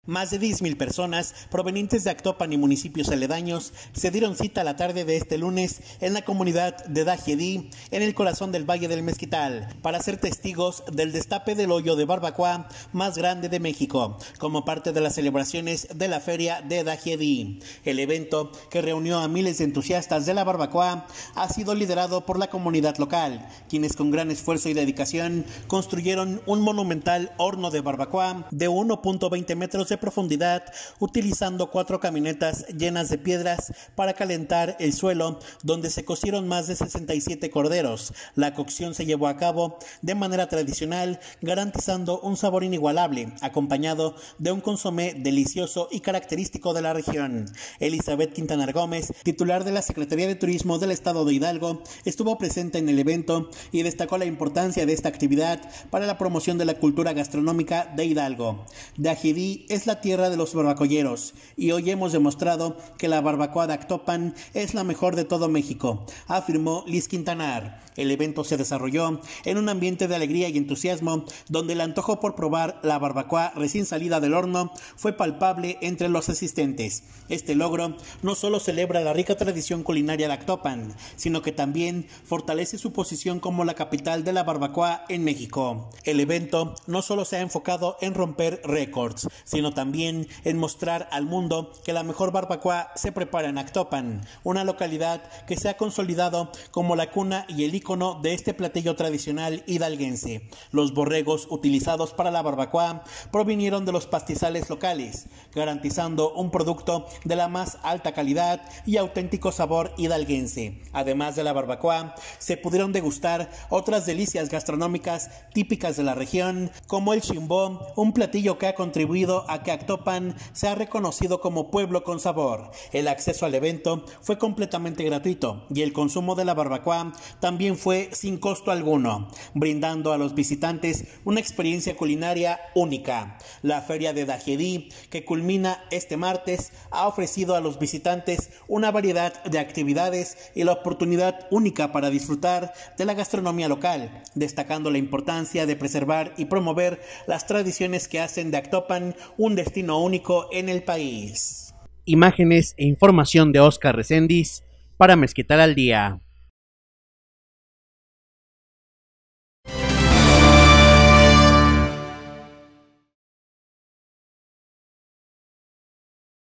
Más de 10,000 personas provenientes de Actopan y municipios aledaños se dieron cita la tarde de este lunes en la comunidad de Dajedí, en el corazón del Valle del Mezquital, para ser testigos del destape del hoyo de barbacoa más grande de México, como parte de las celebraciones de la Feria de Dajedí. El evento, que reunió a miles de entusiastas de la barbacoa, ha sido liderado por la comunidad local, quienes con gran esfuerzo y dedicación construyeron un monumental horno de barbacoa de 1.20 metros de profundidad, utilizando 4 camionetas llenas de piedras para calentar el suelo, donde se cocieron más de 67 corderos. La cocción se llevó a cabo de manera tradicional, garantizando un sabor inigualable, acompañado de un consomé delicioso y característico de la región. Elizabeth Quintanar Gómez, titular de la Secretaría de Turismo del Estado de Hidalgo, estuvo presente en el evento y destacó la importancia de esta actividad para la promoción de la cultura gastronómica de Hidalgo. Dajedí es la tierra de los barbacoyeros y hoy hemos demostrado que la barbacoa de Actopan es la mejor de todo México, afirmó Liz Quintanar. El evento se desarrolló en un ambiente de alegría y entusiasmo, donde el antojo por probar la barbacoa recién salida del horno fue palpable entre los asistentes. Este logro no solo celebra la rica tradición culinaria de Actopan, sino que también fortalece su posición como la capital de la barbacoa en México. El evento no solo se ha enfocado en romper récords, sino también en mostrar al mundo que la mejor barbacoa se prepara en Actopan, una localidad que se ha consolidado como la cuna y el ícono de este platillo tradicional hidalguense. Los borregos utilizados para la barbacoa provinieron de los pastizales locales, garantizando un producto de la más alta calidad y auténtico sabor hidalguense. Además de la barbacoa, se pudieron degustar otras delicias gastronómicas típicas de la región, como el chimbó, un platillo que ha contribuido a que Actopan sea reconocido como pueblo con sabor. El acceso al evento fue completamente gratuito y el consumo de la barbacoa también fue sin costo alguno, brindando a los visitantes una experiencia culinaria única. La Feria de Dajedí, que culmina este martes, ha ofrecido a los visitantes una variedad de actividades y la oportunidad única para disfrutar de la gastronomía local, destacando la importancia de preservar y promover las tradiciones que hacen de Actopan un destino único en el país. Imágenes e información de Oscar Reséndiz para Mezquital al Día.